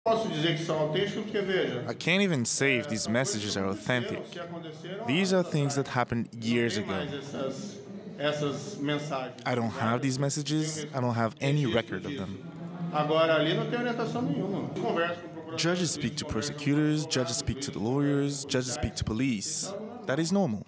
Posso dizer que são autênticos porque, veja, I can't even say if these messages are authentic. que aconteceram, These are things that happened years tem ago. mais essas mensagens. I don't have these messages. I don't have any record of them. Agora, ali não tem orientação nenhuma. Conversa com o procurador. Judges speak to prosecutors, judges speak to the lawyers, judges speak to police. That is normal.